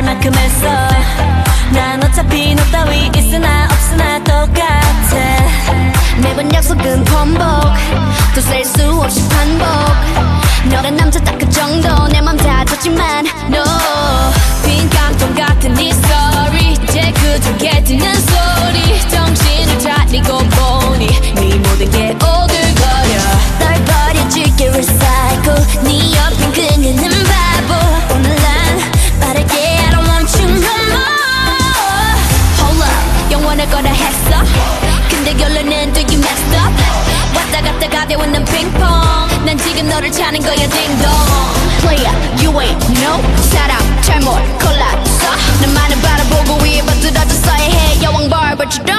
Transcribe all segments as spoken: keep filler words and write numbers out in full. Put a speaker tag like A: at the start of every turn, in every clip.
A: 만큼 했어. 난 어차피 너 따위 있으나 없으나 똑같아. 매번 약속은 번복, 또 셀 수 없이 반복. 너란 남자 딱 그 정도. 내 맘 다 줬지만 no. 빈 깡통 같은 네 story 이제 그저께 듣는 소리. 정신을 차리고 보니 네 모든 게 오글거려. 널 버려줄게 recycle. 네 옆엔 그녀는 바보. 오늘 난 빠르게 I don't want you no more. Hold up, 영원할 거라 했어. 근데 결론은 do you messed up. 왔다 갔다 가벼운 핑퐁. 난 지금 너를 찾는 거야 딩동. Player, you ain't no 사람 잘못 골랐어. 나만은 바라보고 위에 받들어졌어야 해 여왕 barber처럼.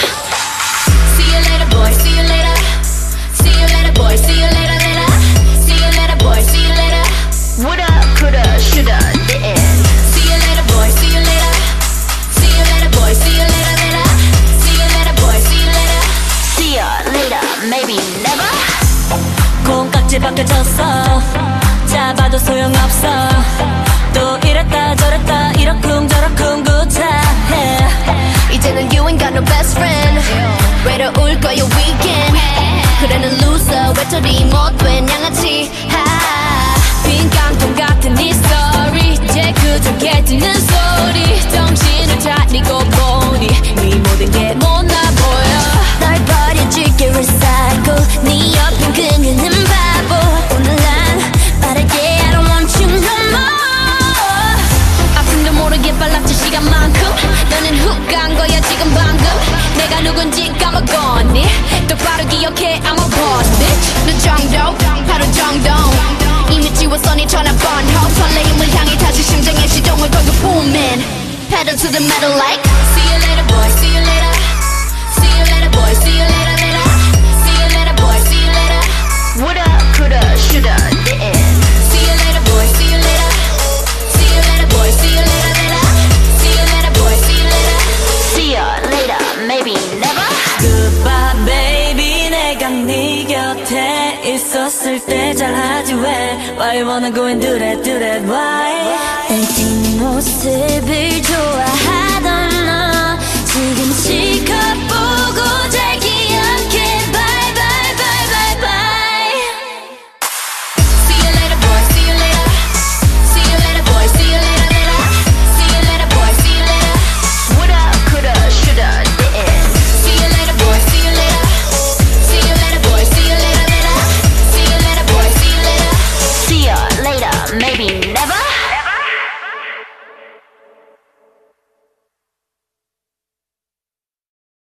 A: See you later boy, see you later. See you later boy, see you later later. See you later boy, see you later. Woulda, coulda, shoulda, didn't. See you later boy, see you later. See you later boy, see you later later. See you later boy, see you later. See you later, maybe never. 콩깍지 벗겨졌어. 잡아도 소용없어. 또 이랬다 저랬다 이러쿵저러쿵 구차해. 이제는 you ain't got no best friend. 외로울 거야 weekend. 그래 넌 loser 외톨이 못된 양아치. 빈 깡통 같은 네 story 이제 그저께 듣는 소리. 정신을 차리고 보니 네 모든 게 못나 보여. 널 버려줄게 recycle. 네 옆엔 그녀는 바보. 오늘 난 빠르게 I don't want you no more. 아픔도 모르게 빨랐지 시간만큼. 너는 훅 간 거야 지금 방금. 내가 누군지 까먹었니. 똑바로 기억해 I'm a boss bitch. 너 정도 바로 정도. 이미 지웠어 네 전화번 호. 설레임을 향해 다시 심장의 시동을 걸고 booming. Pedal to the metal like see you later boy, see you later. See you later boy, see you later later. See you later boy, see you later. Woulda, coulda, shoulda, didn't. See you later boy, see you later. See you later boy, see you later later. See you later boy, see you later. See you later, maybe never. Goodbye baby. 내가 네 곁에 있었을 때 잘하지 왜. Why you wanna go and do that, do that, why. 내 뒷모습